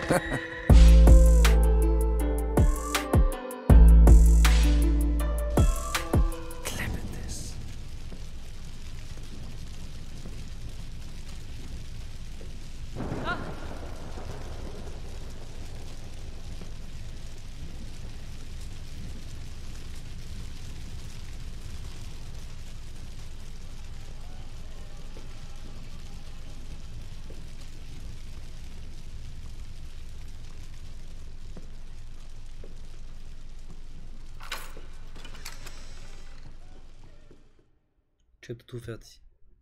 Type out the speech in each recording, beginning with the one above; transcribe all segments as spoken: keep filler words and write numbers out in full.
Chapter zwei fertig.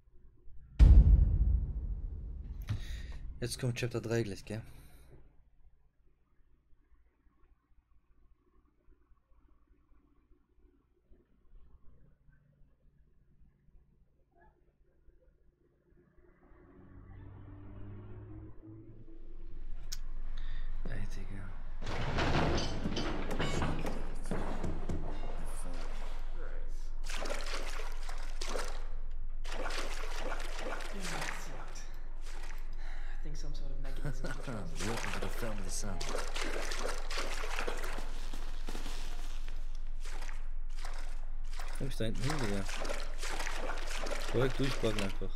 Jetzt kommt Chapter drei gleich, gell? Ey, Digga. Welcome to the film of the sun. Komm ich da hinten hin, Digga? Korrekt durchbacken einfach.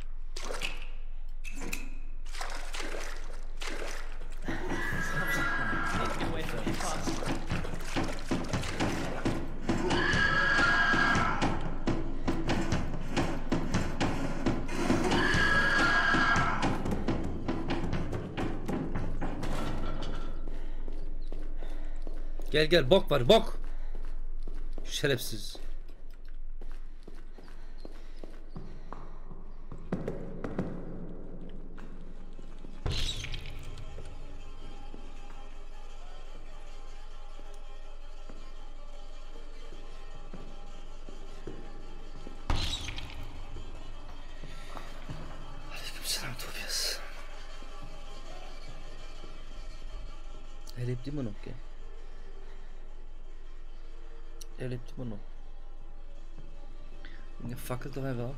Gel gel, bok var, bok. Şerefsiz. Aleykümselam Tobias. Er lebt immer noch, gell? Er lebt immer noch. Ihr fackelt doch einfach ab.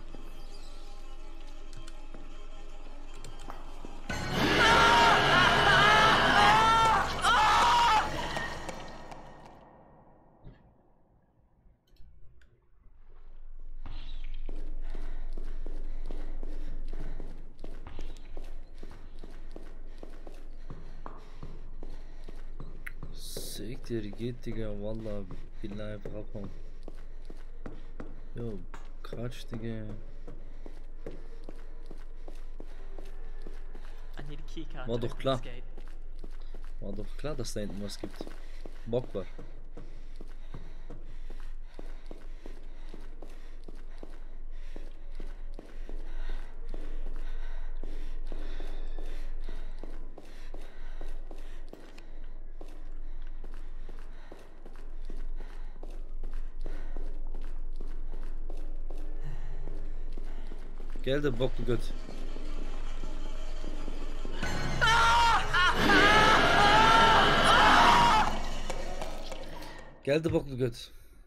Siktir git, Digga, vallahi billahi einfach abhauen. Jo, Quatsch, Digga. War doch klar. War doch klar, dass da hinten was gibt. Bock war. Gel de boklu göt. Gel de boklu göt.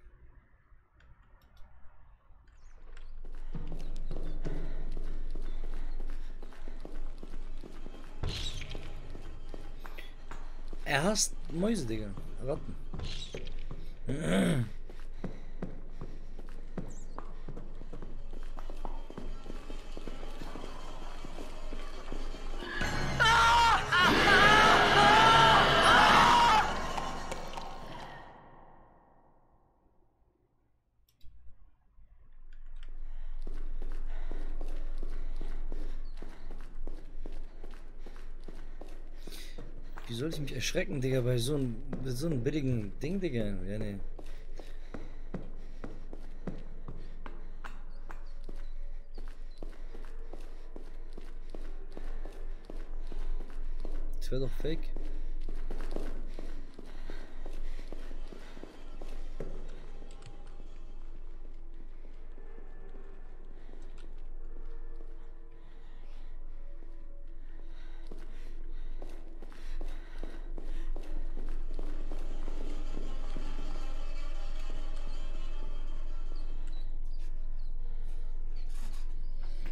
Er hasst Mäuse, Digga. Ratten. Wie soll ich mich erschrecken, Digga, bei so einem so einem billigen Ding, Digga? Ja, ne. Das wäre doch fake.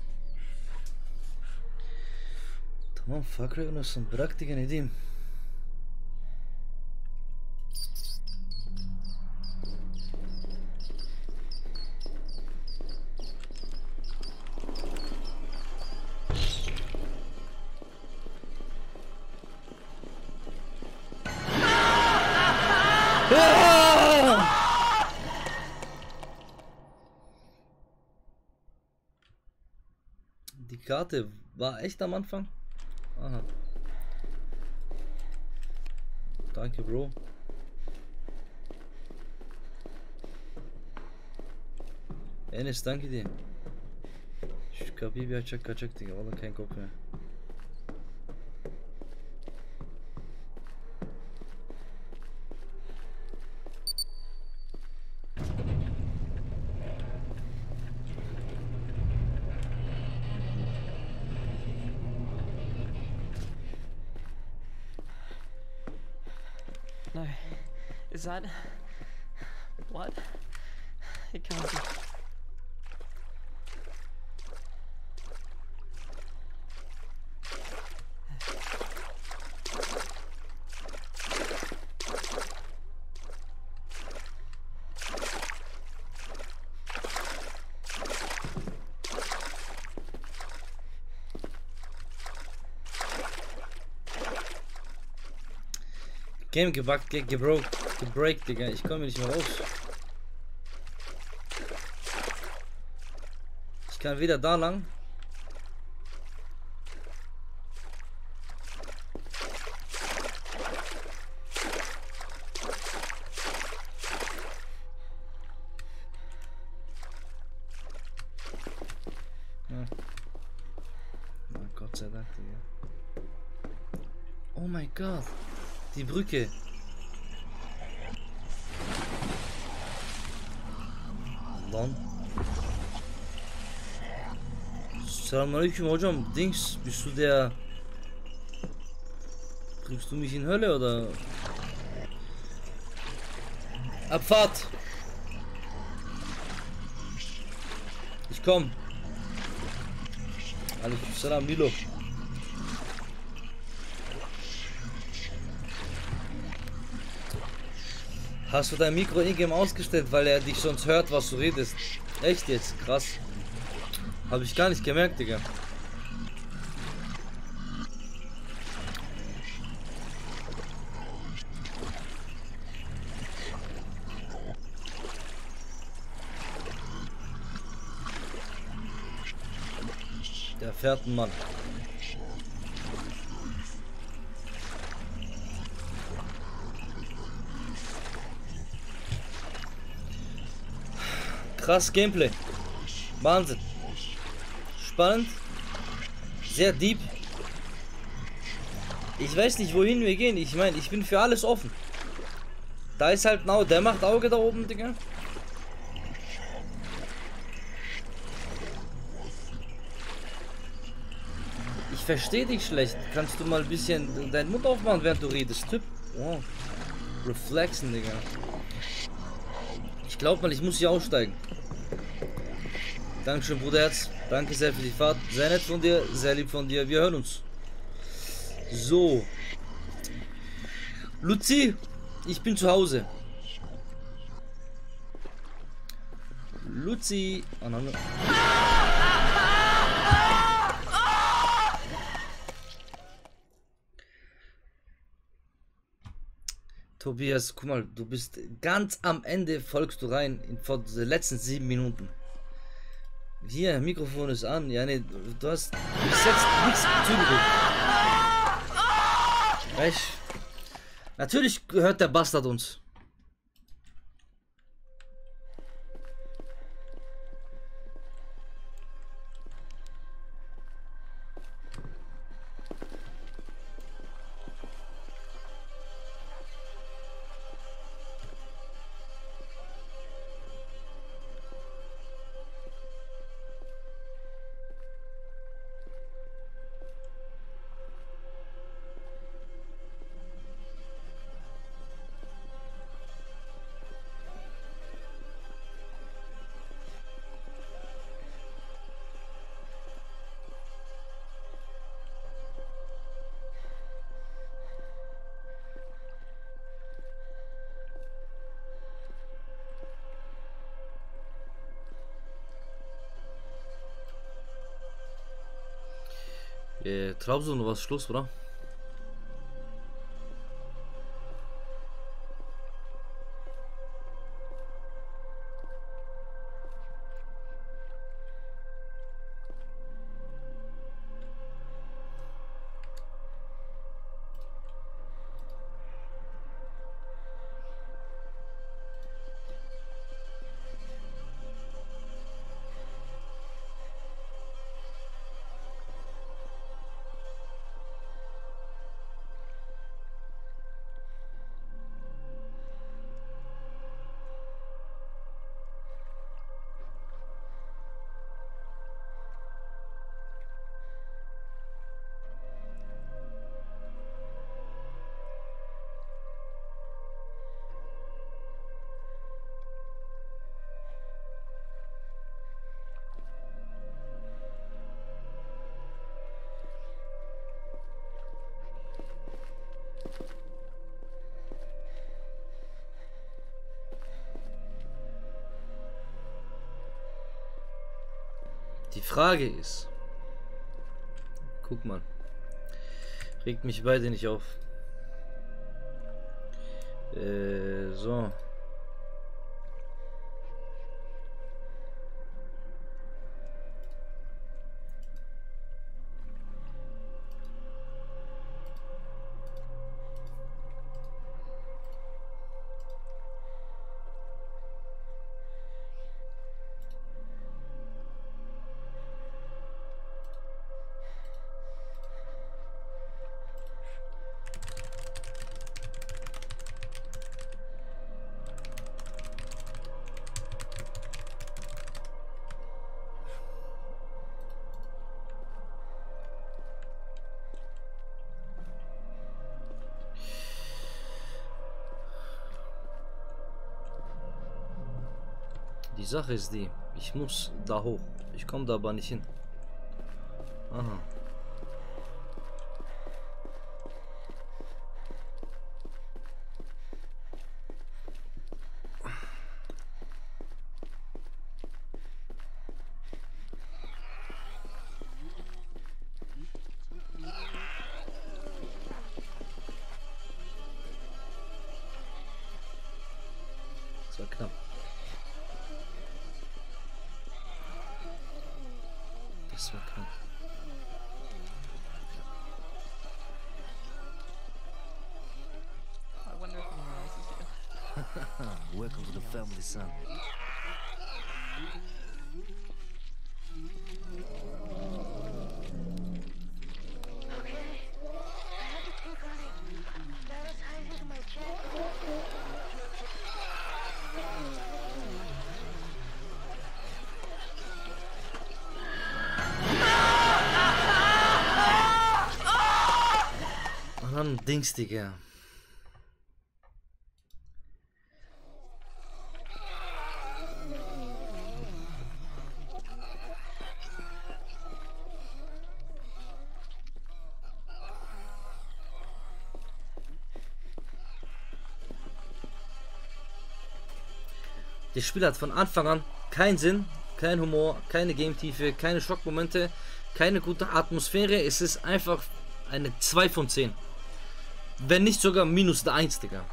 Tamam, fakir olsun, bırak Digga, ne diyeyim? Ah! Die Karte war echt am Anfang. Aha. Danke, Bro. Enes, danke dir. Şu kapıyı bir açak kaçak diye. Valla kein Kopf mehr. No. Is that blood? It can't be. Game gebackt, ge gebroke, gebreakt, Digga. Ich komme nicht mehr raus. Ich kann weder da lang. Ja. Na, Gott sei Dank, Digga. Oh mein Gott. Die Brücke. Lan. Selamünaleyküm hocam. Dings, bist du der... Bringst du mich in Hölle oder? Abfahrt. Ich komm. Alaikum Salam, Milo. Hast du dein Mikro in-game ausgestellt, weil er dich sonst hört, was du redest? Echt jetzt? Krass. Habe ich gar nicht gemerkt, Digga. Der fährt ein Mann. Krass Gameplay. Wahnsinn. Spannend. Sehr deep. Ich weiß nicht, wohin wir gehen. Ich meine, ich bin für alles offen. Da ist halt ein Auge. Der macht Auge da oben, Digga. Ich verstehe dich schlecht. Kannst du mal ein bisschen deinen Mund aufmachen, während du redest? Typ. Oh. Reflexen, Digga. Ich glaube mal, ich muss hier aussteigen. Dankeschön, Bruderherz. Danke sehr für die Fahrt. Sehr nett von dir, sehr lieb von dir. Wir hören uns. So. Luzi, ich bin zu Hause. Luzi. Oh, nein, nein. Tobias, guck mal, du bist ganz am Ende, folgst du rein, in, vor den letzten sieben Minuten. Hier, Mikrofon ist an. Ja, nee, du hast bis jetzt nichts zugedrückt. Weißt, natürlich hört der Bastard uns. Äh, Trabzon, was ist Schluss, oder? Frage ist, guck mal, regt mich beide nicht auf. Äh, so. Die Sache ist die, ich muss da hoch. Ich komme da aber nicht hin. Aha. Das war knapp. Das war knapp. I wonder if anyone else is here. Welcome to the family, son. Okay. I had to keep running. That was hiding in my chest. Und dann Dings, Digga. Das Spiel hat von Anfang an keinen Sinn, kein Humor, keine Game-Tiefe, keine Schockmomente, keine gute Atmosphäre. Es ist einfach eine zwei von zehn. Wenn nicht sogar minus der eins, Digga.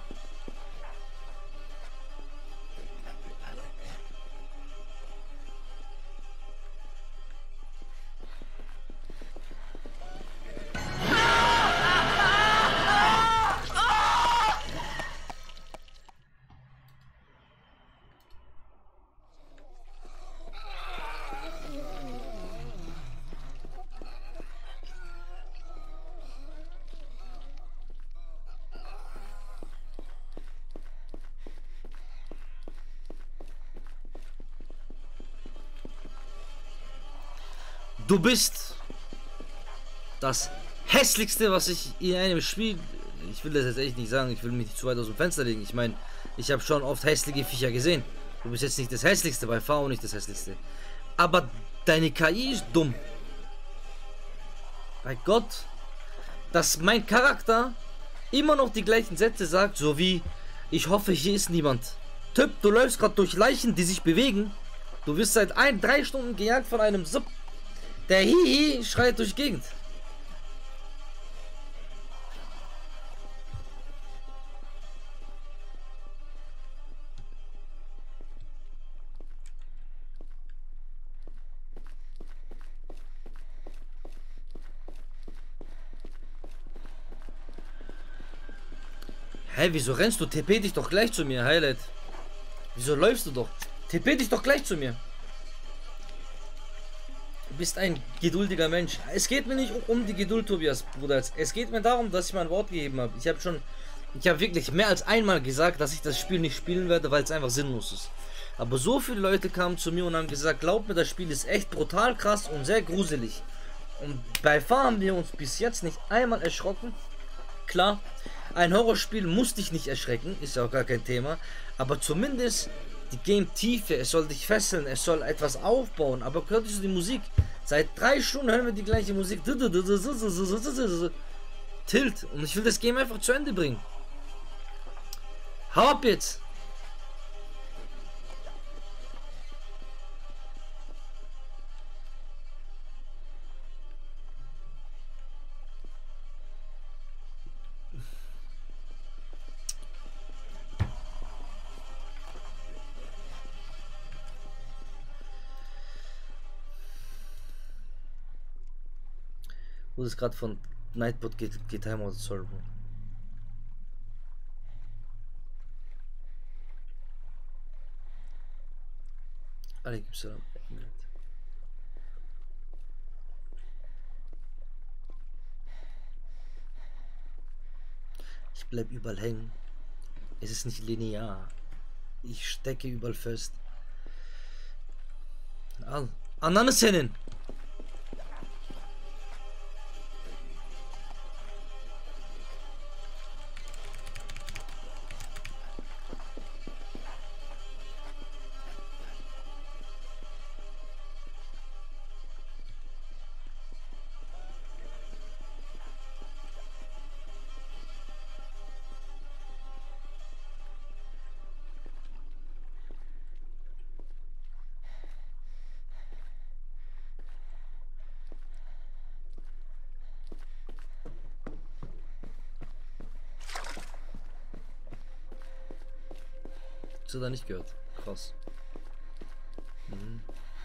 Du bist das hässlichste, was ich in einem Spiel... Ich will das jetzt echt nicht sagen, ich will mich nicht zu weit aus dem Fenster legen. Ich meine, ich habe schon oft hässliche Viecher gesehen. Du bist jetzt nicht das hässlichste, bei V nicht das hässlichste. Aber deine K I ist dumm. Bei Gott, dass mein Charakter immer noch die gleichen Sätze sagt, so wie: Ich hoffe, hier ist niemand. Typ, du läufst gerade durch Leichen, die sich bewegen. Du wirst seit ein, drei Stunden gejagt von einem Sub. Der Hihi schreit durch die Gegend. Hä, wieso rennst du? T P dich doch gleich zu mir, Highlight. Wieso läufst du doch? T P dich doch gleich zu mir. Du bist ein geduldiger Mensch. Es geht mir nicht um die Geduld, Tobias, Bruder. Es geht mir darum, dass ich mein Wort gegeben habe. Ich habe schon, ich habe wirklich mehr als einmal gesagt, dass ich das Spiel nicht spielen werde, weil es einfach sinnlos ist. Aber so viele Leute kamen zu mir und haben gesagt, glaub mir, das Spiel ist echt brutal krass und sehr gruselig. Und bei F A haben wir uns bis jetzt nicht einmal erschrocken. Klar, ein Horrorspiel muss dich nicht erschrecken, ist ja auch gar kein Thema. Aber zumindest die Game-Tiefe, es soll dich fesseln, es soll etwas aufbauen. Aber hört ihr so die Musik? Seit drei Stunden hören wir die gleiche Musik. Tilt. Und ich will das Game einfach zu Ende bringen. Hau ab jetzt! Wurde es gerade von Nightbot geht, geht Timeout, sorry, Bro. Alaikum Salam. Ich bleib überall hängen. Es ist nicht linear. Ich stecke überall fest. Al. Ananı senin. Hast du da nicht gehört? Krass. Mhm.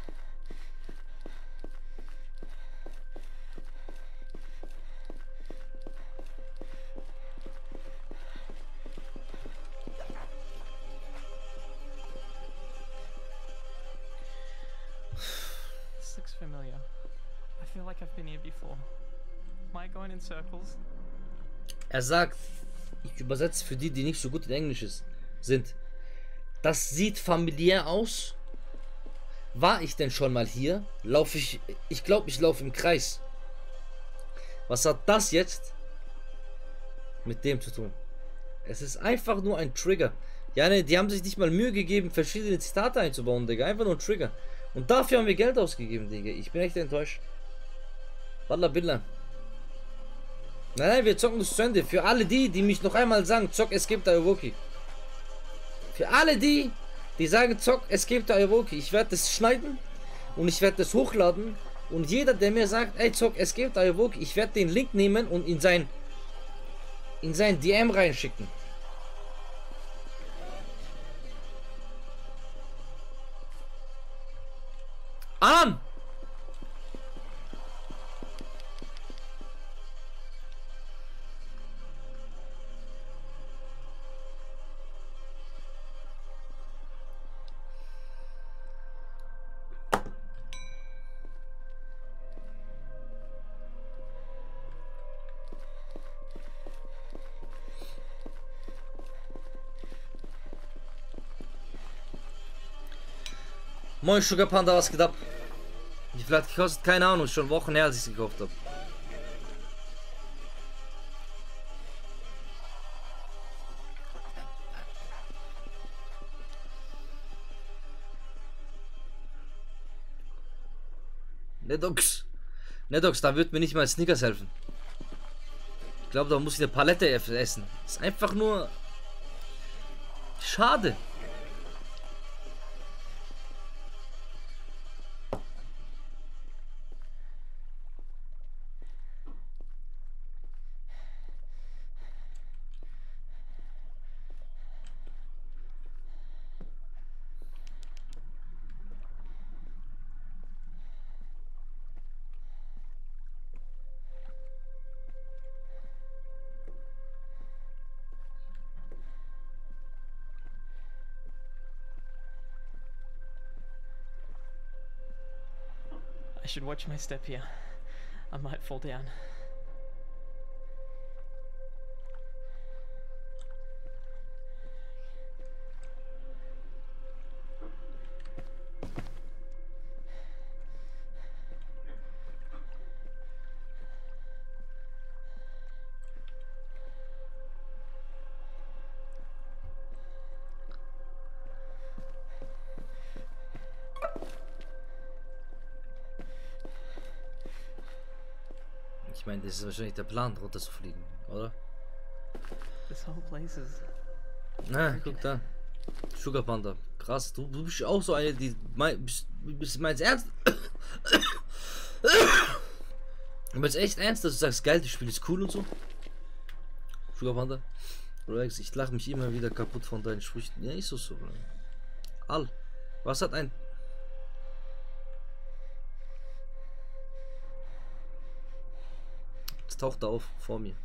This looks familiar. I feel like I've been here before. Am I going in circles? Er sagt, ich übersetze für die, die nicht so gut in Englisch ist, sind. Das sieht familiär aus. War ich denn schon mal hier? Laufe ich. Ich glaube, ich laufe im Kreis. Was hat das jetzt mit dem zu tun? Es ist einfach nur ein Trigger. Ja, ne, die haben sich nicht mal Mühe gegeben, verschiedene Zitate einzubauen, Digga. Einfach nur ein Trigger. Und dafür haben wir Geld ausgegeben, Digga. Ich bin echt enttäuscht. Wallah billah. Nein, nein, wir zocken das zu Ende. Für alle die, die mich noch einmal sagen, zock Escape Aowoki. Für alle die, die sagen, zock Escape Aowoki. Ich werde das schneiden und ich werde das hochladen. Und jeder, der mir sagt, ey, zock Escape Aowoki, ich werde den Link nehmen und in sein in sein D M reinschicken. An! Moin Sugar Panda, was geht ab? Wie viel hat gekostet? Keine Ahnung, schon Wochen her, als ich es gekauft habe. Nedox. Nedox, da wird mir nicht mal Snickers helfen. Ich glaube, da muss ich eine Palette essen. Ist einfach nur schade. I should watch my step here. I might fall down. Ich meine, das ist wahrscheinlich der Plan, runter zu fliegen, oder? This whole place is... Na, guck da. Sugar Panda. Krass, du, du bist auch so eine, die... Mein, bist, bist meinst ernst? Du meinst echt ernst, dass du sagst, geil, das Spiel ist cool und so? Sugar Panda? Relax, ich lache mich immer wieder kaputt von deinen Sprüchen. Ja, ist so so. All. Was hat ein... Nacht taucht er auf vor mir.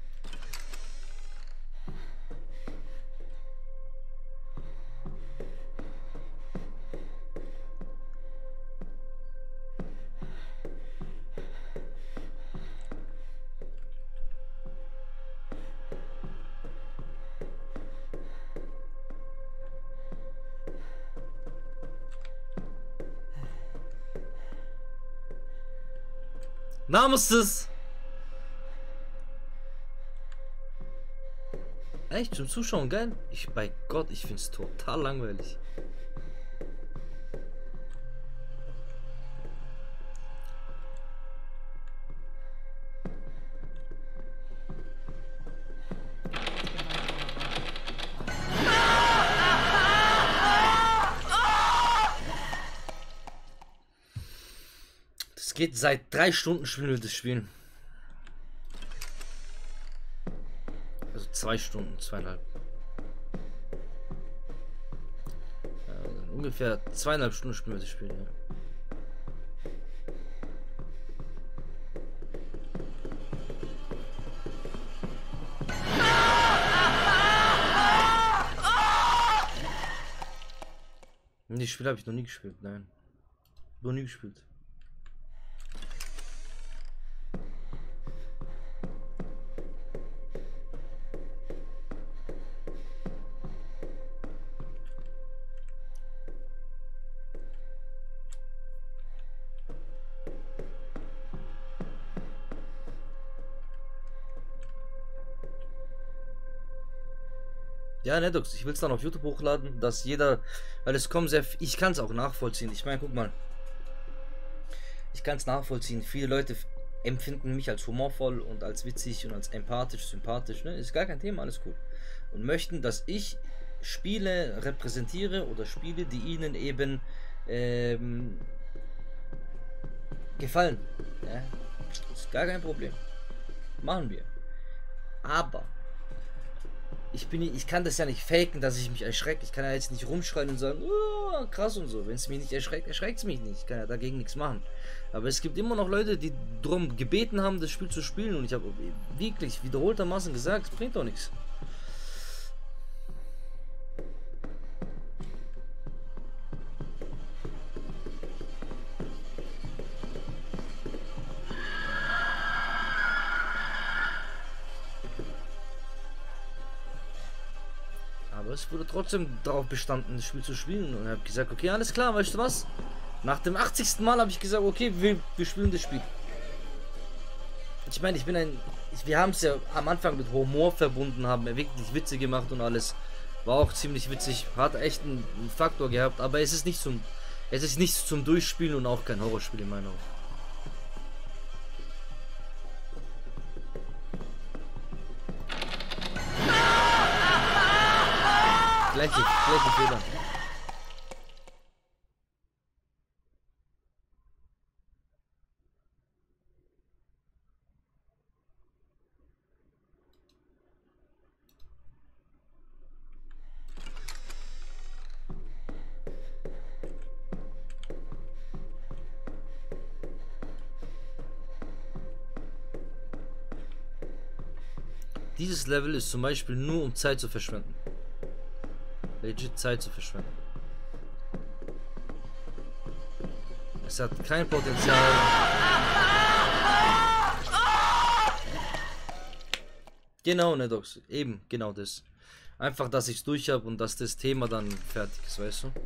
Namussız. Echt zum Zuschauen geil? Ich bei Gott, ich find's total langweilig. Es geht seit drei Stunden spielen wir das Spiel. Also zwei Stunden, zweieinhalb. Ja, also ungefähr zweieinhalb Stunden spielen wir das Spiel. Ja. Das Spiel habe ich noch nie gespielt, nein. Noch nie gespielt. Ja, Nedox, ich will es dann auf YouTube hochladen, dass jeder, weil es kommen sehr, ich kann es auch nachvollziehen. Ich meine, guck mal, ich kann es nachvollziehen. Viele Leute empfinden mich als humorvoll und als witzig und als empathisch, sympathisch, ne? Ist gar kein Thema, alles gut. Und möchten, dass ich Spiele repräsentiere oder Spiele, die ihnen eben ähm, gefallen. Ja? Ist gar kein Problem. Machen wir. Aber Ich bin, ich kann das ja nicht faken, dass ich mich erschrecke. Ich kann ja jetzt nicht rumschreien und sagen, oh, krass und so. Wenn es mich nicht erschreckt, erschreckt es mich nicht. Ich kann ja dagegen nichts machen. Aber es gibt immer noch Leute, die darum gebeten haben, das Spiel zu spielen. Und ich habe wirklich wiederholtermaßen gesagt, es bringt doch nichts. Aber es wurde trotzdem darauf bestanden, das Spiel zu spielen. Und ich habe gesagt, okay, alles klar, weißt du was? Nach dem achtzigsten Mal habe ich gesagt, okay, wir, wir spielen das Spiel. Ich meine, ich bin ein... Ich, wir haben es ja am Anfang mit Humor verbunden, haben wirklich Witze gemacht und alles. War auch ziemlich witzig, hat echt einen Faktor gehabt, aber es ist nicht zum... Es ist nichts zum Durchspielen und auch kein Horrorspiel in meiner Augen. Gleiche, gleiche Fehler. Dieses Level ist zum Beispiel nur um Zeit zu verschwenden. Legit Zeit zu verschwenden. Es hat kein Potenzial. Genau, Nedox. Eben, genau das. Einfach, dass ich es durch habe und dass das Thema dann fertig ist, weißt du?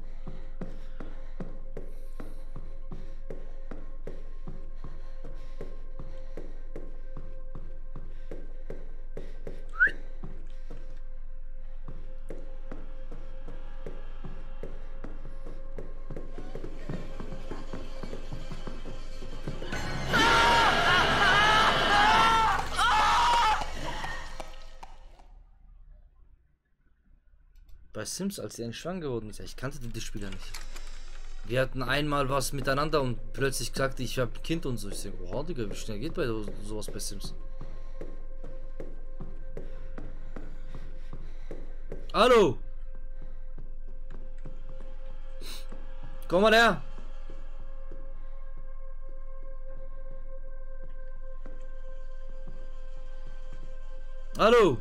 Bei Sims, als sie ein schwanger geworden ist, ich kannte die Spieler nicht. Wir hatten einmal was miteinander und plötzlich sagte ich, ich habe ein Kind und so. Ich sage, oh Digga, wie schnell geht bei sowas bei Sims? Hallo! Komm mal her! Hallo.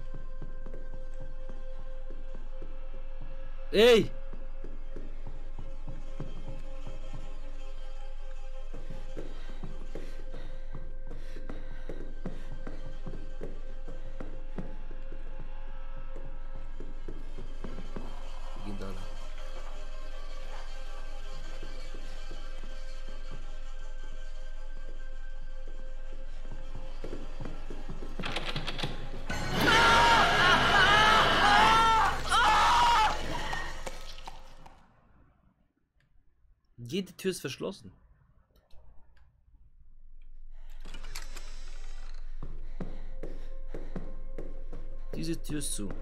Ey. Wir gehen da lang. Jede Tür ist verschlossen. Diese Tür ist zu.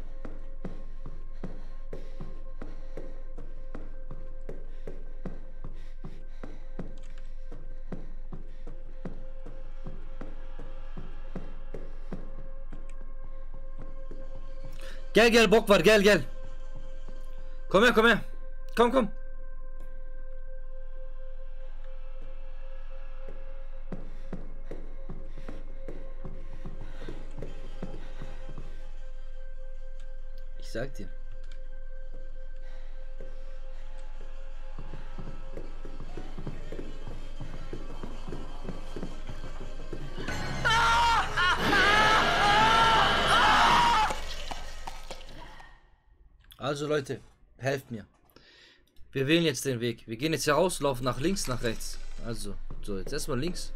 Gel gel bok var gel gel. Komm her komm her. Komm komm. Ich sag dir. Also Leute, helft mir. Wir wählen jetzt den Weg. Wir gehen jetzt hier raus, laufen nach links, nach rechts. Also, so, jetzt erstmal links.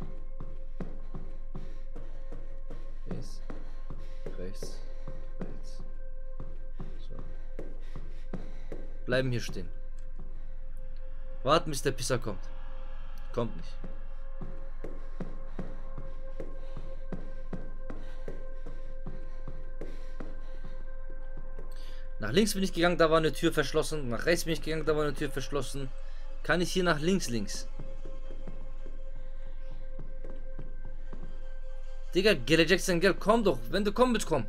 Links, rechts, rechts. So. Bleiben hier stehen. Warten, bis der Pisser kommt. Kommt nicht. Nach links bin ich gegangen, da war eine Tür verschlossen. Nach rechts bin ich gegangen, da war eine Tür verschlossen. Kann ich hier nach links, links? Digga, geleceksen gel, komm doch. Wenn du kommen willst, komm.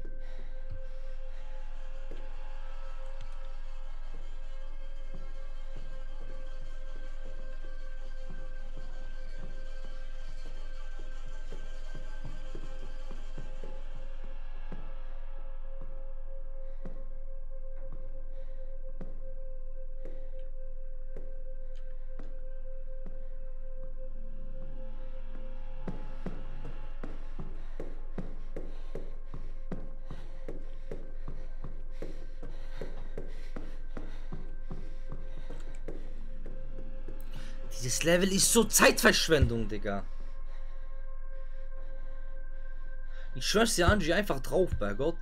Dieses Level ist so Zeitverschwendung, Digga. Ich schwör's dir, Angie, einfach drauf, bei Gott.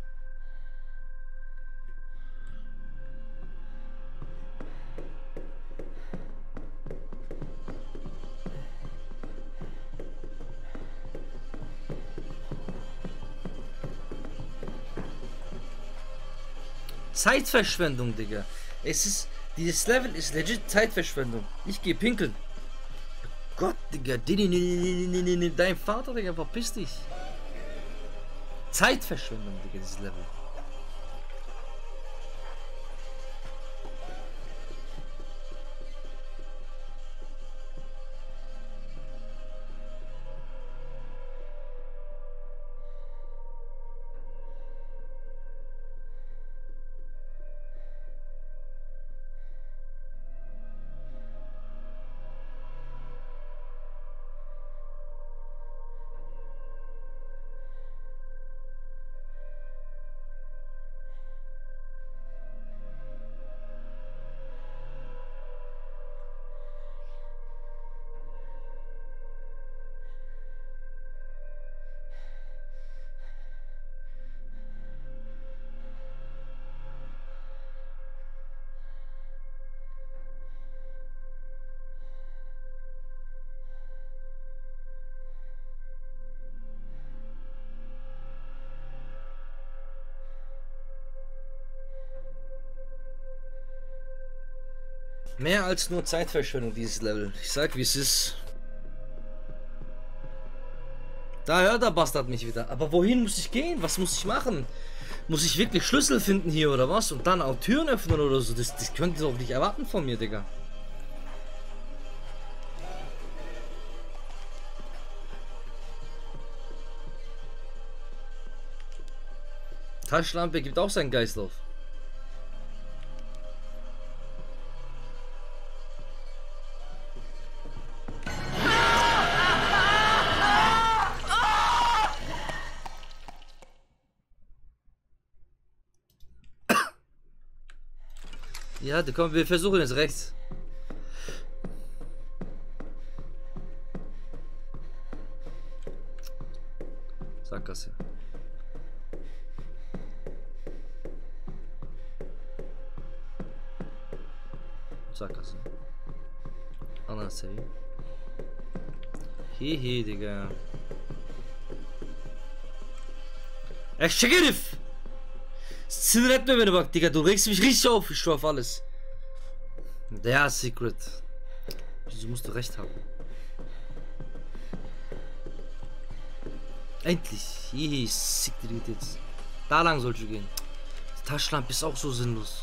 Zeitverschwendung, Digga. Es ist... Dieses Level ist legit Zeitverschwendung. Ich geh pinkeln. Gott, Digga. Dein Vater, Digga, verpiss dich. Zeitverschwendung, Digga, dieses Level. Mehr als nur Zeitverschwendung, dieses Level. Ich sag, wie es ist. Da hört der Bastard mich wieder. Aber wohin muss ich gehen? Was muss ich machen? Muss ich wirklich Schlüssel finden hier oder was? Und dann auch Türen öffnen oder so? Das, das könnt ihr doch nicht erwarten von mir, Digga. Taschenlampe gibt auch seinen Geist auf. Ja, komm, wir versuchen jetzt rechts. Sackgasse. Sackgasse. Anders, hey. Hihi, Digga. Ey, Sheriff! Sinir etme beni bak, Digga. Du regst mich richtig auf. Ich schwör auf alles. Der Secret. Wieso musst du recht haben? Endlich. Hihi, sick dir jetzt. Da lang sollst du gehen. Die Taschenlampe ist auch so sinnlos.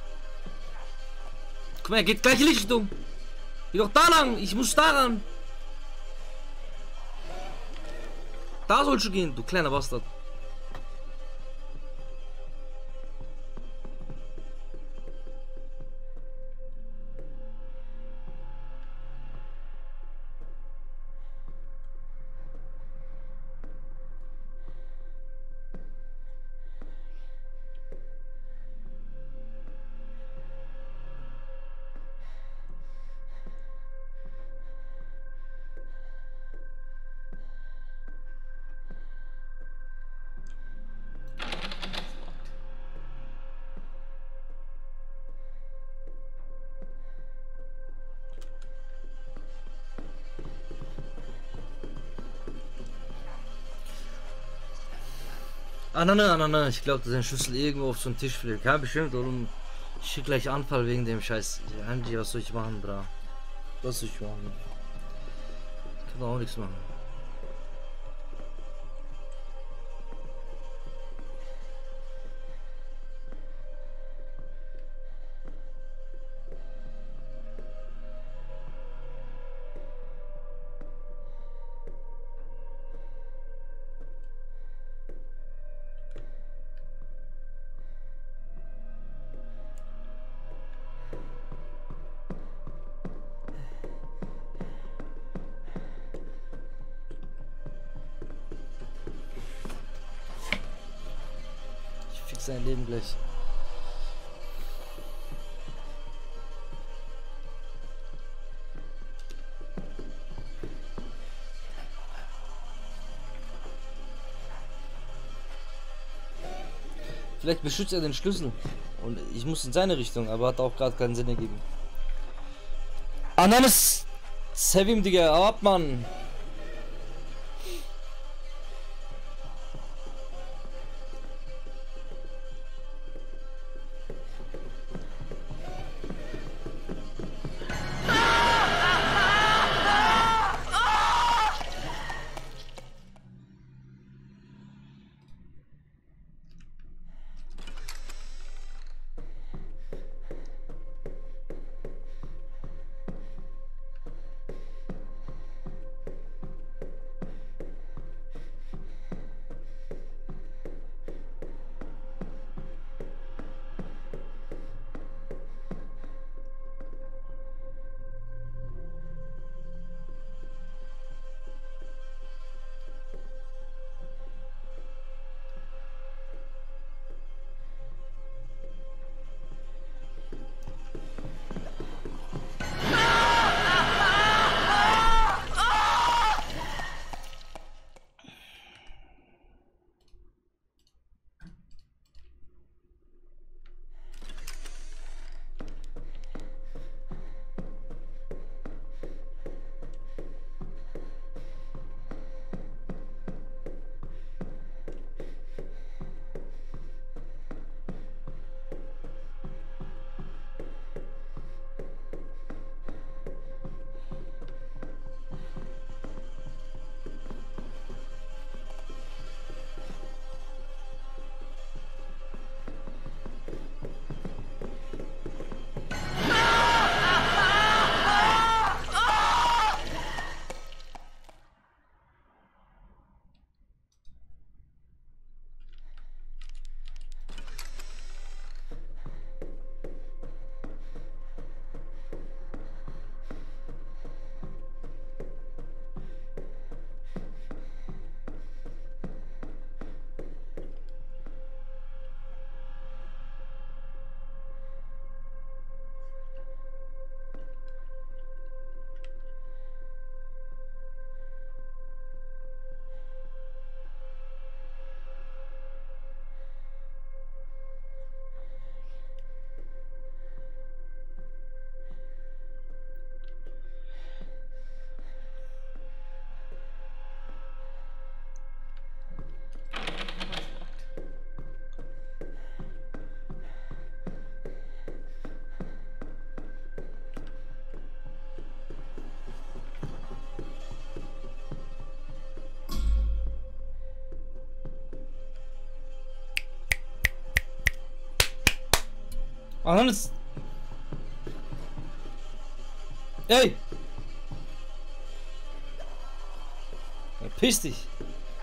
Guck mal, er geht gleiche Richtung. Geh doch da lang. Ich muss daran. Da sollst du gehen, du kleiner Bastard. Ah, nein, nein, nein, nein, ich glaube, dass ein Schlüssel irgendwo auf so einen Tisch fliegt. Ja, bestimmt, und ich krieg gleich Anfall wegen dem Scheiß. Angie, was soll ich machen, bra? Was soll ich machen? Ich kann auch nichts machen. Sein Leben gleich. Vielleicht beschützt er den Schlüssel und ich muss in seine Richtung, aber hat auch gerade keinen Sinn ergeben. Ah nein, das Sevim, Digga, ab, Mann. Ah, Hannes! Ey! Verpiss dich!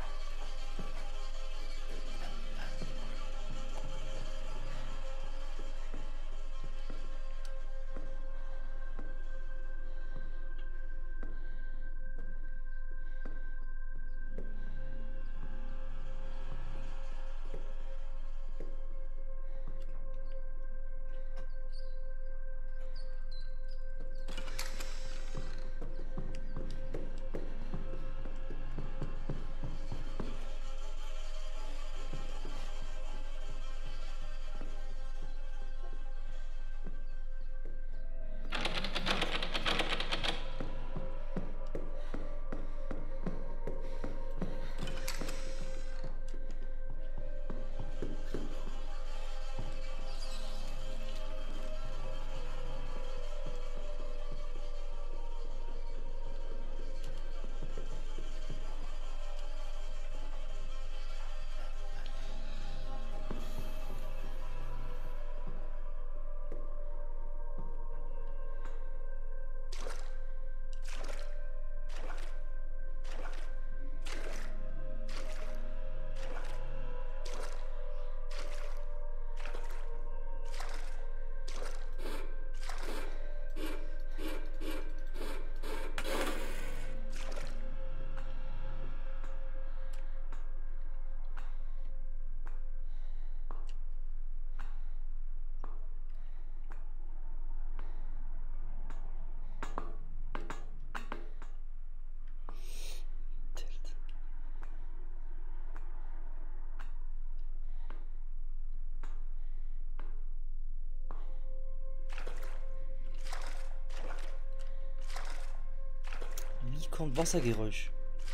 Wie kommt Wassergeräusch?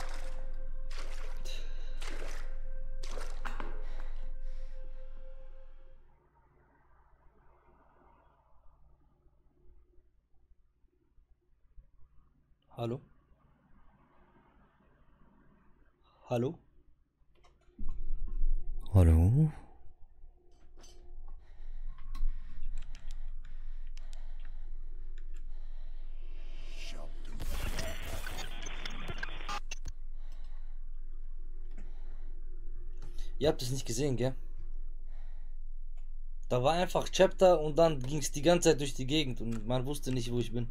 Hallo? Hallo? Hallo? Ihr habt es nicht gesehen, gell? Da war einfach Chapter und dann ging es die ganze Zeit durch die Gegend und man wusste nicht, wo ich bin.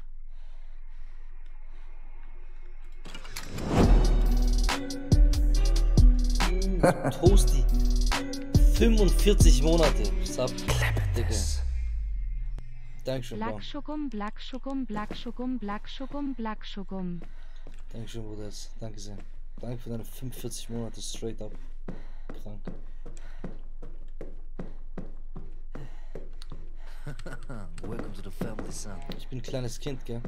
Uh, Toasty. fünfundvierzig Monate. Sub, Digga. Dankeschön, Bro. Black Schugum, Black Schugum, Black Schugum, Black Schugum, Black Schugum. Dankeschön, Bruder. Danke sehr. Danke für deine fünfundvierzig Monate straight up. Krank. Welcome to the family, son. Ich bin ein kleines Kind, gell?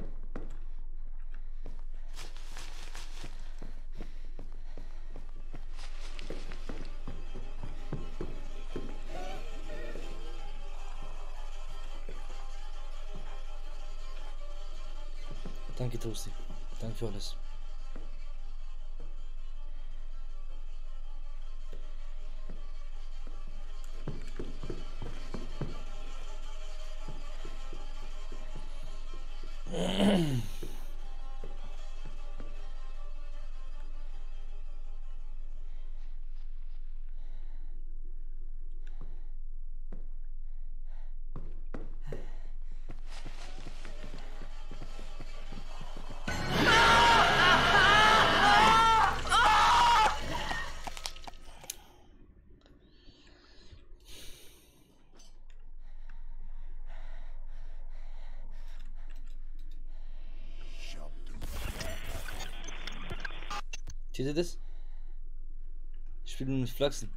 Danke, Toasty. Danke für alles. Seht ihr das? Ich will nur nicht flachsen.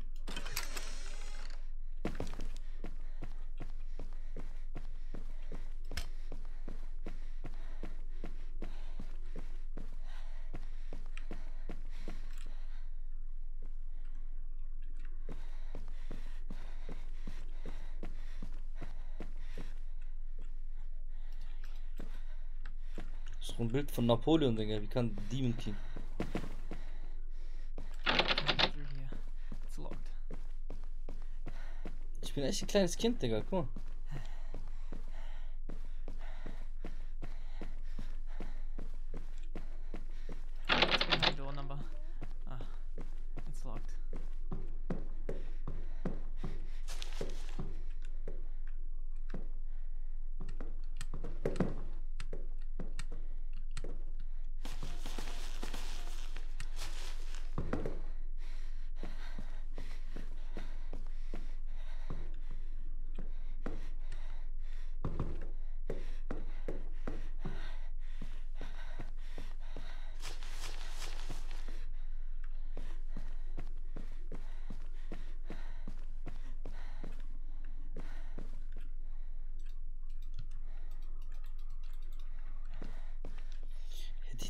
Das ist ein Bild von Napoleon, Digga. Wie kann Demon King? Ich bin echt ein kleines Kind, Digga, guck mal.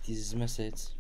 dieses Messer jetzt.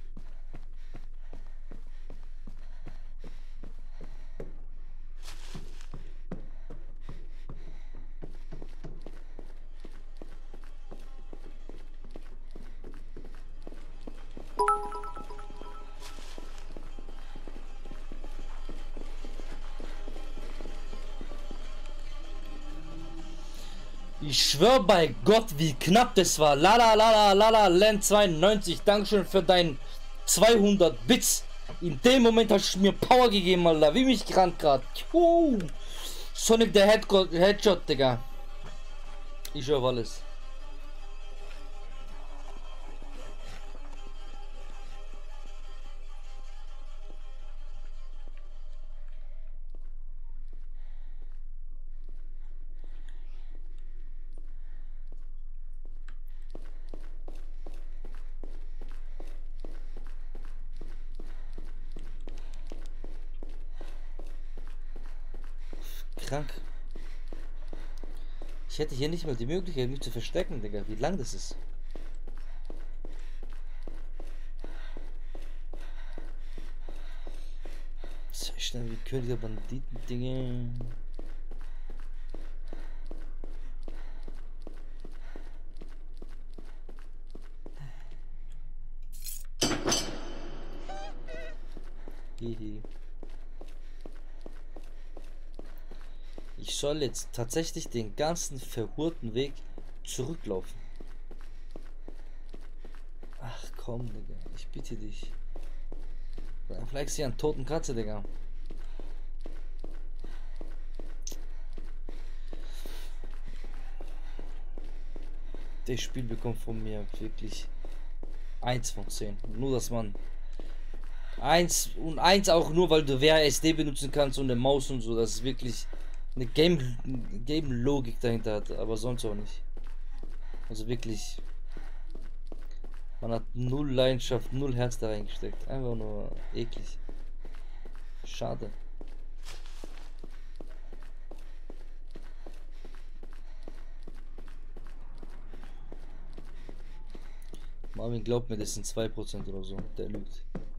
Ich schwör bei Gott, wie knapp das war. Lala, lala, lala, Land zweiundneunzig. Dankeschön für deinen zweihundert Bits. In dem Moment hast du mir Power gegeben, Alter. Wie mich gerannt gerade. Sonic der Headshot, Headshot, Digga. Ich höre alles. Krank. Ich hätte hier nicht mal die Möglichkeit, mich zu verstecken, Digga. Wie lang das ist. So schnell wie König der Banditen, Digga. Hihi. Ich soll jetzt tatsächlich den ganzen verhurten Weg zurücklaufen. Ach komm, Digga. Ich bitte dich. Vielleicht ist hier ein toten Katze, Digga. Das Spiel bekommt von mir wirklich eins von zehn. Nur, dass man eins und eins auch nur, weil du W A S D benutzen kannst und eine Maus und so. Das ist wirklich eine Game, Game Logik dahinter hat, aber sonst auch nicht. Also wirklich, man hat null Leidenschaft, null Herz da reingesteckt. Einfach nur eklig. Schade. Marvin glaubt mir, das sind zwei Prozent oder so. Der lügt.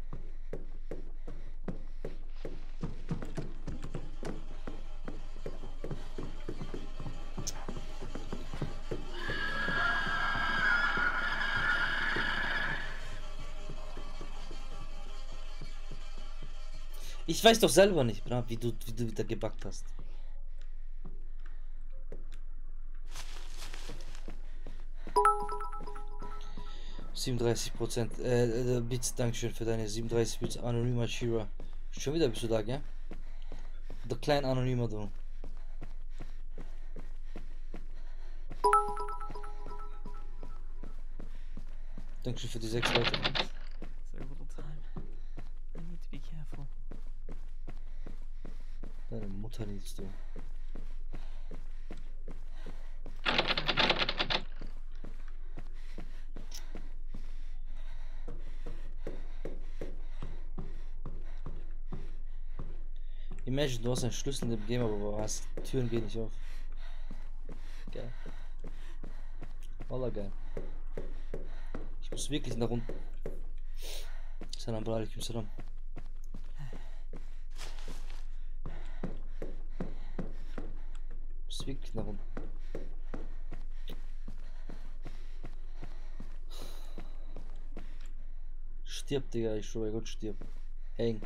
Ich weiß doch selber nicht, wie du, wie du wieder gebackt hast. siebenunddreißig Prozent. Äh, äh, Bits, Dankeschön für deine siebenunddreißig Bits. Anonymer Shira. Schon wieder bist du da, gell? Der kleine Anonymer, du. Dankeschön für die sechs Leute. So little time. I need to be careful. Deine Mutter liest du. Imagine, du hast einen Schlüssel im Game, aber hast Türen gehen nicht auf. Geil. Wallah, geil. Ich muss wirklich nach unten. Salam alaikum salam. Ich muss wirklich nach unten. Stirb, Digga, ich schwöre Gott, stirb. Häng.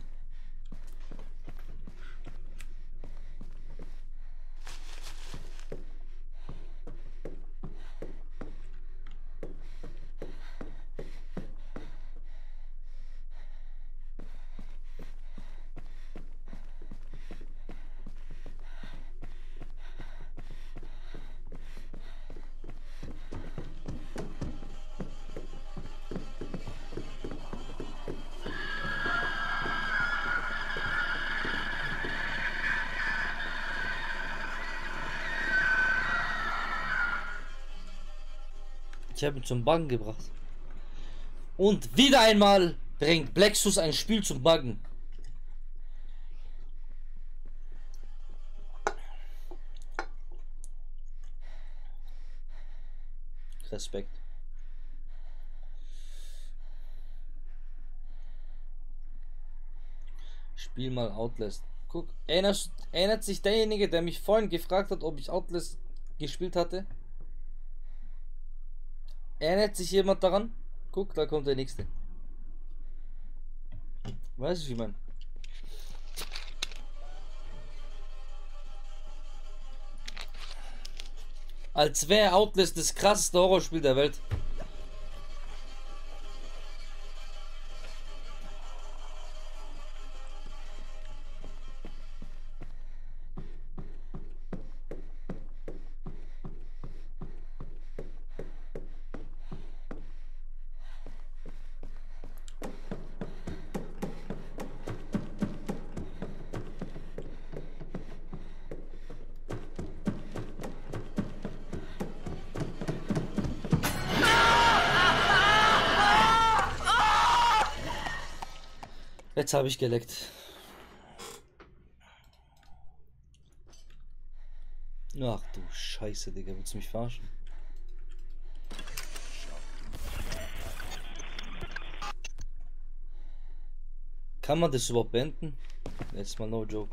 Ich habe ihn zum Buggen gebracht. Und wieder einmal bringt Blexus ein Spiel zum Buggen. Respekt. Spiel mal Outlast. Guck, erinnerst, erinnert sich derjenige, der mich vorhin gefragt hat, ob ich Outlast gespielt hatte? Erinnert sich jemand daran? Guck, da kommt der nächste. Weiß ich, wie man. Als wäre Outlast das krasseste Horrorspiel der Welt. Jetzt habe ich geleckt. Ach du Scheiße, Digga, willst du mich verarschen? Kann man das überhaupt beenden? Jetzt mal no joke.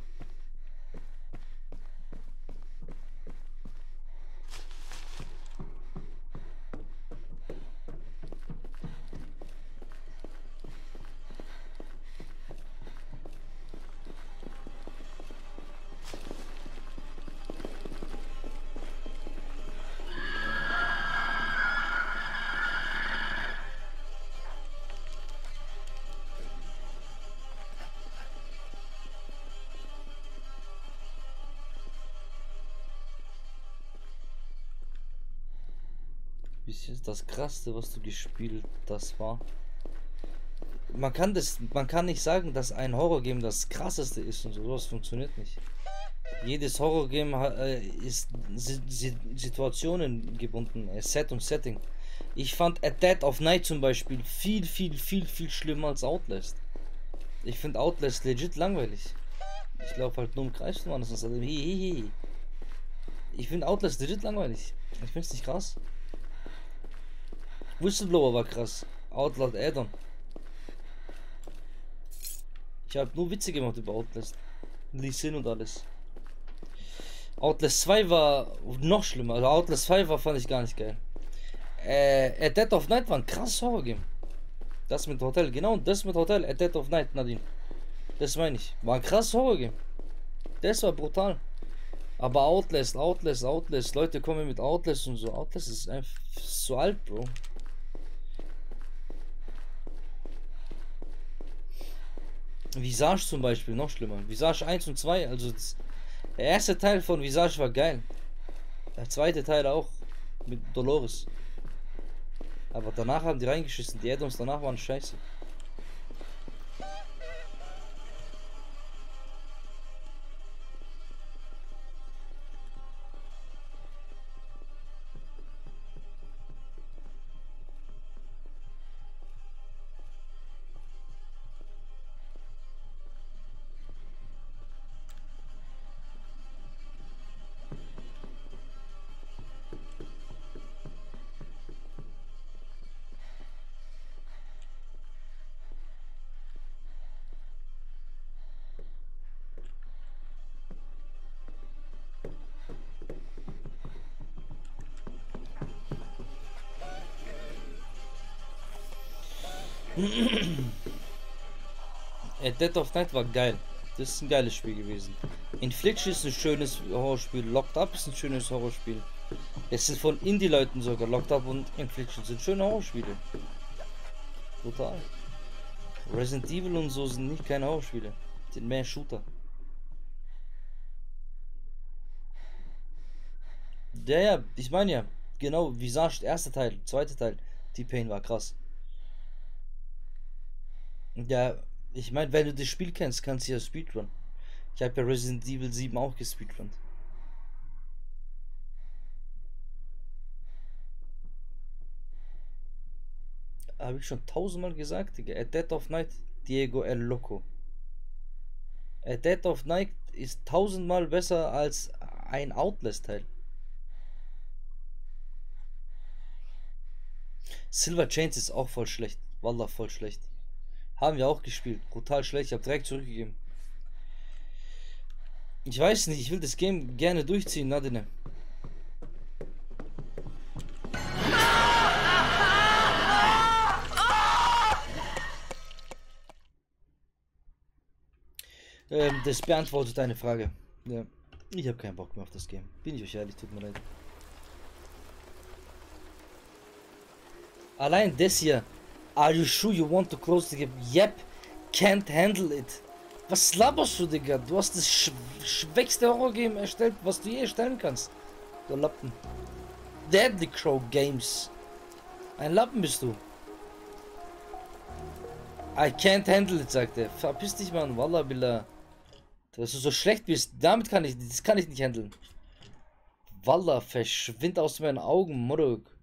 Bis jetzt das Krasseste, was du gespielt das war. Man kann das, man kann nicht sagen, dass ein Horrorgame das krasseste ist und so. Sowas funktioniert nicht. Jedes Horrorgame äh, ist si si Situationen gebunden, äh, Set und Setting. Ich fand A Dead of Night zum Beispiel viel, viel, viel, viel schlimmer als Outlast. Ich finde Outlast legit langweilig. Ich laufe halt nur im Kreis, man. Das ist also, hi, hi, hi. Ich finde Outlast legit langweilig. Ich finde es nicht krass. Whistleblower war krass. Outlast Addon. Ich habe nur Witze gemacht über Outlast. Lee Sin und alles. Outlast zwei war noch schlimmer. Also Outlast zwei war, fand ich gar nicht geil. Äh, A Dead of Night war ein krasses Horrorgame. Das mit Hotel, genau, das mit Hotel. A Dead of Night, Nadine. Das meine ich. War ein krasses Horrorgame. Das war brutal. Aber Outlast, Outlast, Outlast. Leute kommen mit Outlast und so. Outlast ist einfach so alt, Bro. Visage zum Beispiel, noch schlimmer. Visage eins und zwei, also das, der erste Teil von Visage war geil. Der zweite Teil auch, mit Dolores. Aber danach haben die reingeschissen, die Addons danach waren scheiße. A Dead of Night war geil. Das ist ein geiles Spiel gewesen. Infliction ist ein schönes Horrorspiel. Locked Up ist ein schönes Horrorspiel. Es sind von Indie-Leuten sogar. Locked Up und Infliction sind schöne Horrorspiele. Total. Resident Evil und so sind nicht keine Horrorspiele. Sind mehr Shooter. Ja, ja, ich meine ja. Genau, Visage, erster Teil, zweiter Teil. T-Pain war krass. Ja, ich meine, wenn du das Spiel kennst, kannst du ja Speedrun. Ich habe ja Resident Evil sieben auch gespeedrun. Habe ich schon tausendmal gesagt, Digga. A Dead of Night, Diego El Loco. A Dead of Night ist tausendmal besser als ein Outlast-Teil. Silver Chains ist auch voll schlecht. Wallah, voll schlecht. Haben wir auch gespielt. Brutal schlecht. Ich habe direkt zurückgegeben. Ich weiß nicht, ich will das Game gerne durchziehen, Nadine. Ähm, das beantwortet deine Frage. Ja. Ich habe keinen Bock mehr auf das Game. Bin ich euch ehrlich, tut mir leid. Allein das hier. Are you sure you want to close the game? Yep. Can't handle it. Was laberst du, Digga? Du hast das sch schwächste Horror-Game erstellt, was du je erstellen kannst. Du Lappen. Deadly Crow Games. Ein Lappen bist du. I can't handle it, sagt er. Verpiss dich, Mann. Wallah billah. Dass du so schlecht bist, damit kann ich, das kann ich nicht handeln. Wallah, verschwind aus meinen Augen, Muruk.